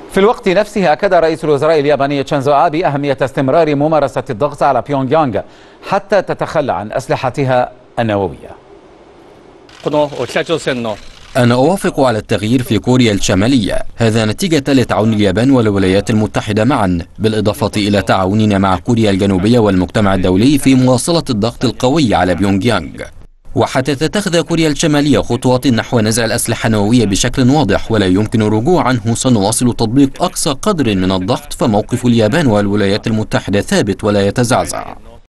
في الوقت نفسه أكد رئيس الوزراء الياباني شينزو آبي أهمية استمرار ممارسة الضغط على بيونغ يانغ حتى تتخلى عن أسلحتها النووية. أنا أوافق على التغيير في كوريا الشمالية، هذا نتيجة لتعاون اليابان والولايات المتحدة معا، بالإضافة إلى تعاوننا مع كوريا الجنوبية والمجتمع الدولي في مواصلة الضغط القوي على بيونغ يانغ. وحتى تتخذ كوريا الشمالية خطوات نحو نزع الأسلحة النووية بشكل واضح ولا يمكن الرجوع عنه، سنواصل تطبيق أقصى قدر من الضغط، فموقف اليابان والولايات المتحدة ثابت ولا يتزعزع.